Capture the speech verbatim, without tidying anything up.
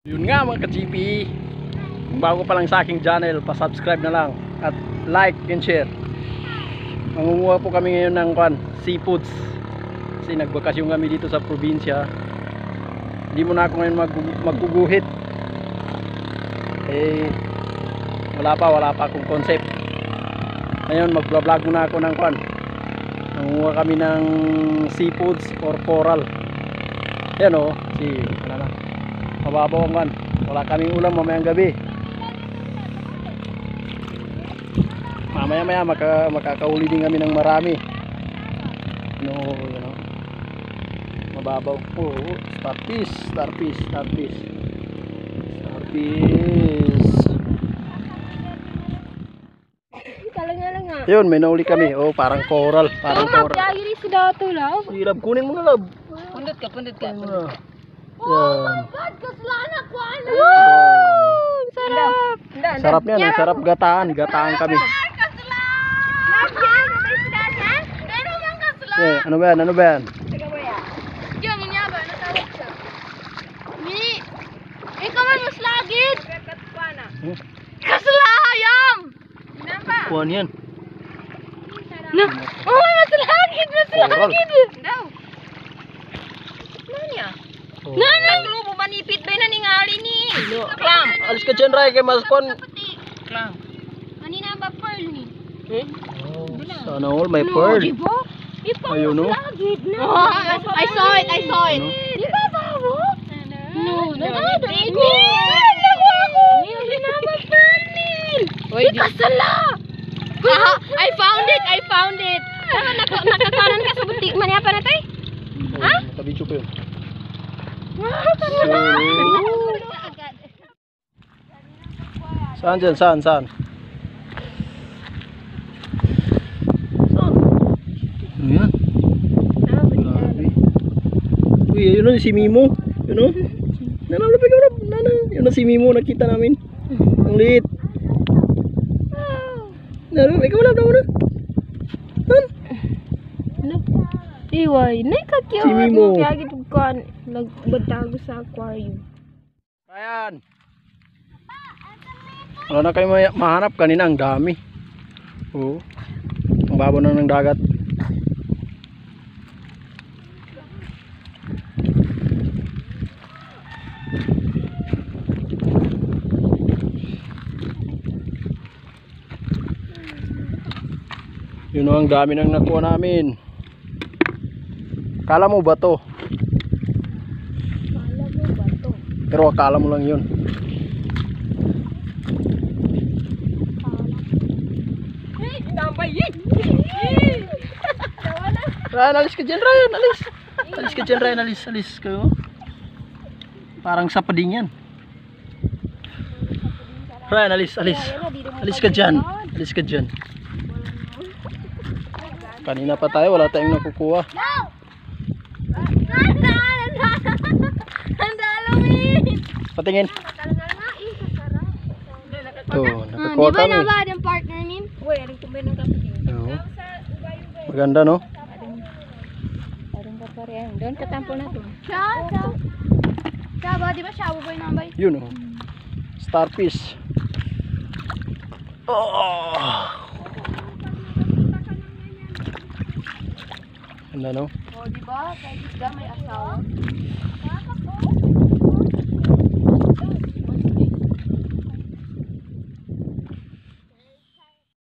Yun nga mga ka-G P, kung bago pa lang sa aking channel, pa-subscribe na lang at like and share. Mangunguha po kami ngayon ng kwan, seafoods kasi nagbakasyon kami dito sa probinsya. Hindi mo na ako ngayon mag magguguhit eh wala pa wala pa akong concept. Ngayon mag-vlog muna ako ng kwan, mangunguha kami ng seafoods or coral. Yan o, si ano na, mababaw man, wala kaming ulam mamayang gabi. Mamaya maya maka, makakauli din kami ng marami. No, you know, mababaw. Oh, starfish, starfish, starfish, starfish. Yun, may nauli kami. Oh, parang coral, parang coral. Magdagiri si dato love. Lab, kunin mo na lab. Pundot ka, pundot ka. Yan. Oh my God, kaslana ko ano. Wow, sarap. Sarap yan, eh. Sarap gataan, gataan kami. Eh, ano ba yan? Ano ba yan? Diyan, minyaba, natawag siya. Ni, ikaw man mas lagid. Hmm? Kaslahayam. Ginapa. Kuhan yan. Na, oh, mas lagid, mas Coral. lagid. Daw. Nanya? Oh. Nanya? Lubo manipit ba na ningali ni? Klam. Alis ka dyan, Ray, kay Mas Kwan. Klam. Kanina ba pearl ni? Eh? Oh, sana all, may pearl. Di ba? Di ba Ayun, no? lagid na? Oh, I saw it, I saw it. Di ba bawo? No, no, no. Di naku ako. Hindi na ma-pearl. Di kasala. Ah, I found it, I found it. Tama, nakakanan ka sa butik. Mani apa na tayo? Ha? Nakabidyo pa yun. Saan dyan? Saan? Saan? Saan? Ano yan? Grabe. Uy, yun na si Mimo. Yun o. Nalalapit ka na. Nana. Yun na si Mimo. Nakita namin. Ang liit. Nalalapit ka. Wala na wala. Saan? Iway, nakakyo. Si Mimo. Kaya gitu kan, nagbatago sa aquarium. Ayan. Wala na kayo ma mahanap, kanina ang dami. Oo. Ang babaw na ng dagat. Yun o, ang dami nang nakuha namin. Kala mo ba to? Kala mo ba to? Pero akala mo lang yun. Hey, tambay yun! Ryan, alis ka dyan, Ryan, alis. Alis ka dyan, Ryan, alis, alis kayo. Parang sapading yan. Ryan, alis, alis. Alis ka dyan, alis ka dyan. Kanina pa tayo, wala tayong nakukuha. Patingin. Oh, nakakuha Di ba kami. na ba yung partner nin? Uy, aring kumbay ng kapatid. Oo. Maganda, no? Parang paparehan. Doon katampo na to. Siya, siya. Siya ba? Di ba siya? Buboy na bay? Yun, oh. Starfish. Oh. Ganda, no? O, di ba? Kahit isda may asawa.